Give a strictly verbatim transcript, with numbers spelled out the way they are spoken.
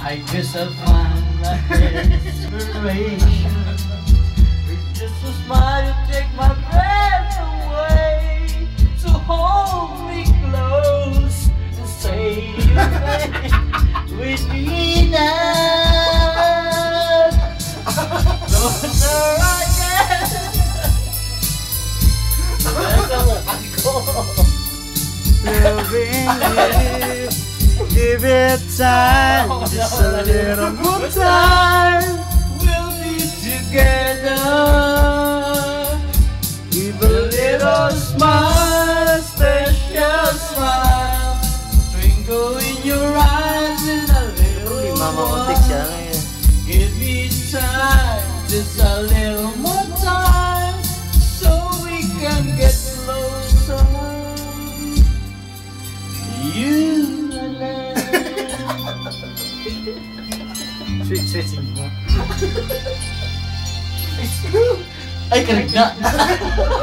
I guess I'll find my inspiration with just a smile to take my breath away. So hold me close and say you may with me now. Closer again. Nasa mukha ko. Loving you, give it time, just a little more time. We'll be together. Give A little smile, special smile, twinkle in your eyes and a little more. Give me time, just a little more time, so we can get closer. You and I. Sweet, sweet, sweet. Ay, karagda!